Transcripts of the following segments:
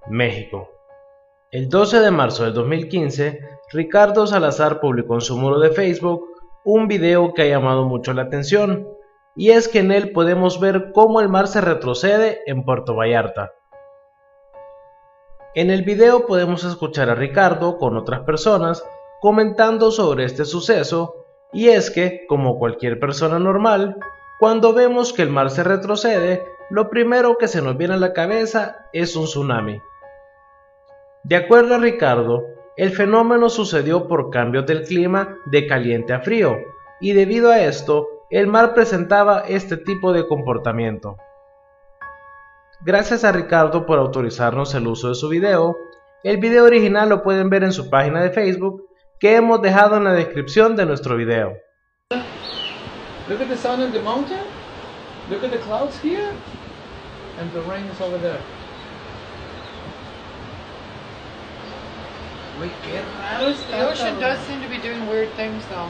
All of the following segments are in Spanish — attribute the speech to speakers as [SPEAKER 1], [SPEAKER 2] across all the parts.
[SPEAKER 1] México. El 12 de marzo del 2015, Ricardo Salazar publicó en su muro de Facebook un video que ha llamado mucho la atención, y es que en él podemos ver cómo el mar se retrocede en Puerto Vallarta. En el video podemos escuchar a Ricardo con otras personas comentando sobre este suceso, y es que, como cualquier persona normal, cuando vemos que el mar se retrocede, lo primero que se nos viene a la cabeza es un tsunami. De acuerdo a Ricardo, el fenómeno sucedió por cambios del clima de caliente a frío, y debido a esto, el mar presentaba este tipo de comportamiento. Gracias a Ricardo por autorizarnos el uso de su video. El video original lo pueden ver en su página de Facebook, que hemos dejado en la descripción de nuestro video.
[SPEAKER 2] Look at the sun in the mountain. Look at the clouds here. And the rain is over there. Wait, qué raro está.
[SPEAKER 3] The ocean does seem to be doing weird things though.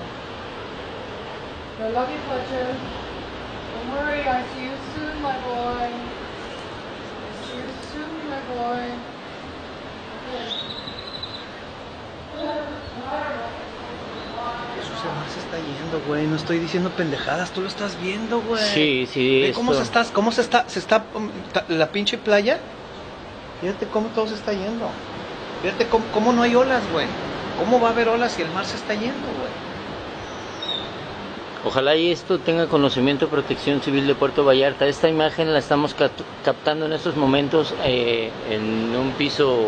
[SPEAKER 3] I love you, Fletcher. Don't worry, I see you soon, my boy. I see you soon, my boy.
[SPEAKER 2] Jesús, el mar se está yendo, güey. No estoy diciendo pendejadas, tú lo estás viendo, güey.
[SPEAKER 4] Sí, sí.
[SPEAKER 2] Ve cómo se está la pinche playa. Fíjate cómo todo se está yendo. Fíjate cómo no hay olas, güey. ¿Cómo va a haber olas si el mar se está yendo, güey?
[SPEAKER 4] Ojalá y esto tenga conocimiento de Protección Civil de Puerto Vallarta. Esta imagen la estamos captando en estos momentos en un piso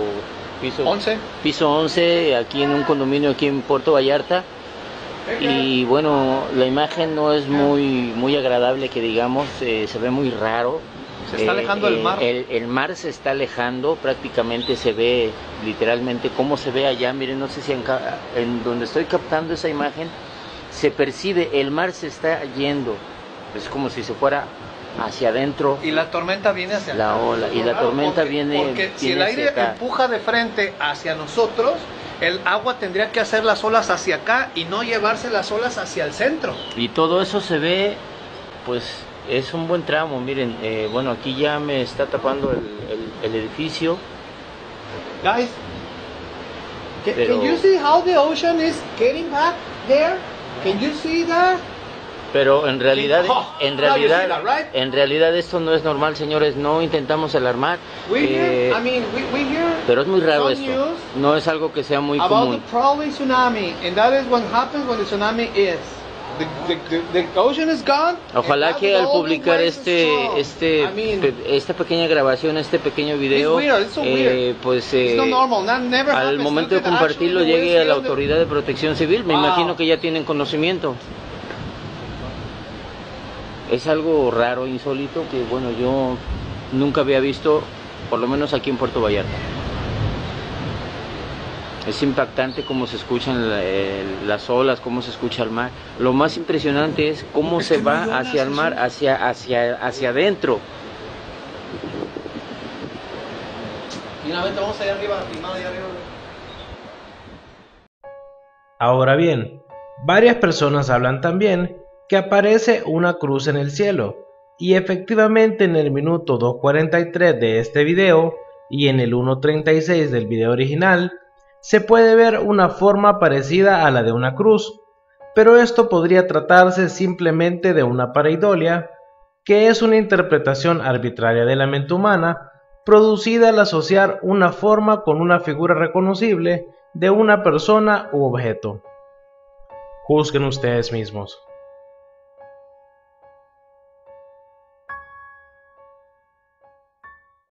[SPEAKER 4] 11, aquí en un condominio aquí en Puerto Vallarta. Y bueno, la imagen no es muy agradable, que digamos, se ve muy raro.
[SPEAKER 2] Se está alejando el mar.
[SPEAKER 4] El mar se está alejando, prácticamente se ve literalmente cómo se ve allá. Miren, no sé si en donde estoy captando esa imagen se percibe, el mar se está yendo. Es como si se fuera hacia adentro.
[SPEAKER 2] Y la tormenta viene hacia
[SPEAKER 4] la ola. Y la tormenta viene.
[SPEAKER 2] Porque si el aire empuja de frente hacia nosotros, el agua tendría que hacer las olas hacia acá y no llevarse las olas hacia el centro.
[SPEAKER 4] Y todo eso se ve, pues es un buen tramo. Miren, bueno, aquí ya me está tapando el edificio.
[SPEAKER 2] Guys, can you see how the ocean is getting back there? Can you see that?
[SPEAKER 4] Pero en realidad esto no es normal, señores. No intentamos alarmar. Pero es muy raro esto. No es algo que sea muy común.
[SPEAKER 2] The probably tsunami, and that is what happens when the tsunami is. The ocean is gone.
[SPEAKER 4] Ojalá que al publicar esta pequeña grabación, este pequeño video, pues al momento de compartirlo llegue a la autoridad de Protección Civil. Me imagino que ya tienen conocimiento. Es algo raro, insólito, que bueno, yo nunca había visto, por lo menos aquí en Puerto Vallarta. Es impactante cómo se escuchan las olas, cómo se escucha el mar. Lo más impresionante es cómo se va hacia el mar, hacia adentro.
[SPEAKER 2] Finalmente vamos allá arriba, filmado allá arriba.
[SPEAKER 1] Ahora bien, varias personas hablan también que aparece una cruz en el cielo, y efectivamente en el minuto 2:43 de este video y en el 1:36 del video original se puede ver una forma parecida a la de una cruz, pero esto podría tratarse simplemente de una pareidolia, que es una interpretación arbitraria de la mente humana producida al asociar una forma con una figura reconocible de una persona u objeto. Juzguen ustedes mismos.